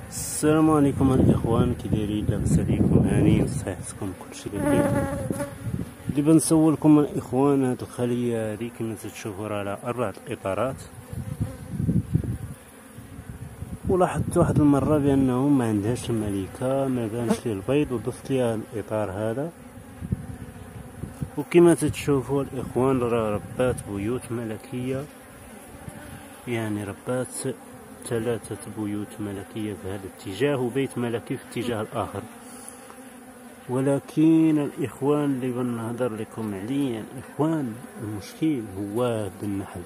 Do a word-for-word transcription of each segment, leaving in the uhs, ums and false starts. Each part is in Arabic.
السلام عليكم الاخوان، كي دايرين؟ لاباس عليكم؟ هانيين؟ صحتكم؟ كلشي بخير. اللي بنسولكم الاخوان، هاد الخليه هادي كما تشوفوا راه على اربعه اطارات، ولاحظت واحد المره بانه ما عندهاش الملكه، ما بانش ليه البيض، وضفت ليها الاطار هذا. وكما تشوفوا الاخوان راه ربات بيوت ملكيه، يعني ربات ثلاثة بيوت ملكية في هذا الاتجاه وبيت ملكي في الاتجاه الآخر. ولكن الإخوان اللي بنهضر لكم عليه الإخوان، المشكل هو هذا النحل.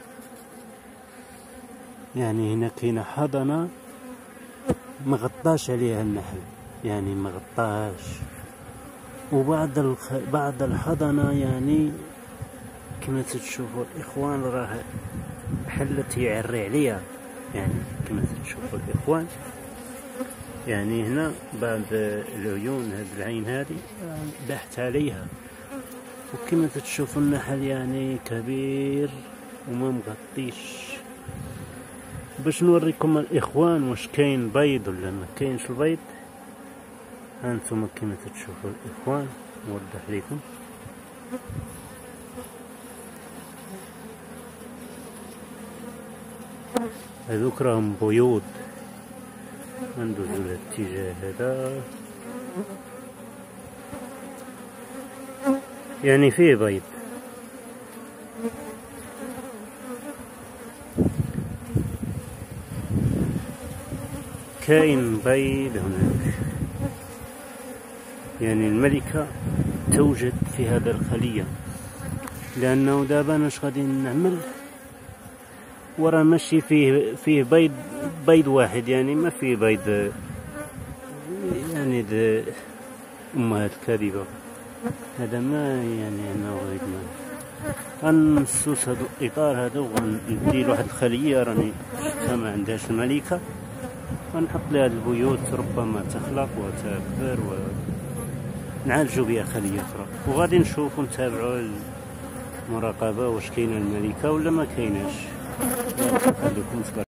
يعني هنا كاينة حضنة ما غطاش عليها النحل، يعني ما غطاهاش. وبعض الخ... بعض الحضنة يعني كما تشوفوا الإخوان راه حلت يعري عليها، يعني كما تشوفوا الإخوان. يعني هنا بعض العيون، هاد العين هذه بحت عليها. وكما تشوفوا النحل يعني كبير وما مغطيش. باش نوريكم الإخوان واش كاين بيض ولا ما كاينش البيض، هانتوما كما تشوفوا الإخوان نوضح لكم. هذوك راهم بيوض. ندوزو للاتجاه هذا، يعني فيه بيض. كاين بيض هناك، يعني الملكة توجد في هذا الخلية. لأنه دابا أنا اش غادي نعمل، وراه ماشي فيه فيه بيض بيض واحد، يعني ما فيه بيض، يعني د امهات كاذبه. هذا ما يعني انا بغيت غنسوس هادو الاطار هذا، وغندير واحد الخليه راني شفتها ما عندهاش الملكه، غنحط لها البيوت ربما تخلق وتكبر ونعالجوا بها خليه اخرى. وغادي نشوفوا نتابعوا المراقبه واش كاينه الملكه ولا ما كايناش. خليكم